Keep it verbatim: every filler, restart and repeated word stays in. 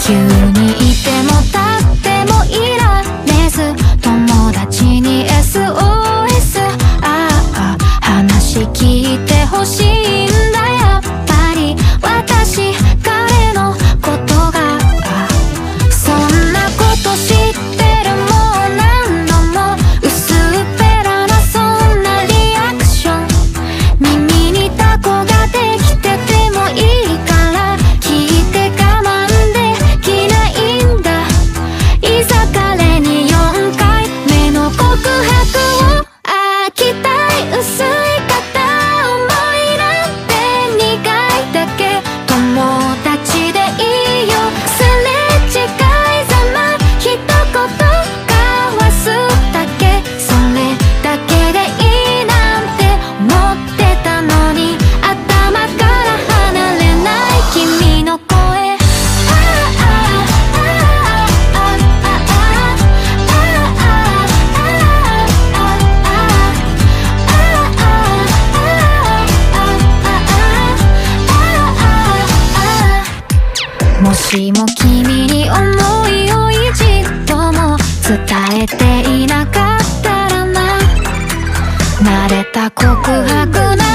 急にいても立ってもいられず、友達に エスオーエス、 ああ話聞いてほしいんだ、やっぱり私彼のことが。そんなこと知ってる、もう何度も薄っぺらなそんなリアクション。耳にタコができててもいいから聞いて我慢できないんだ。いざ彼によんかいめの告白を、あ期待薄い片思いなんて苦いだけ、友達でいいよ、すれ違いざま一言交わすだけ、それだけでいいなんて思ってたのに、頭から離れない君の声。あああああああもしも君に思いを一度も伝えていなかったらな、慣れた告白な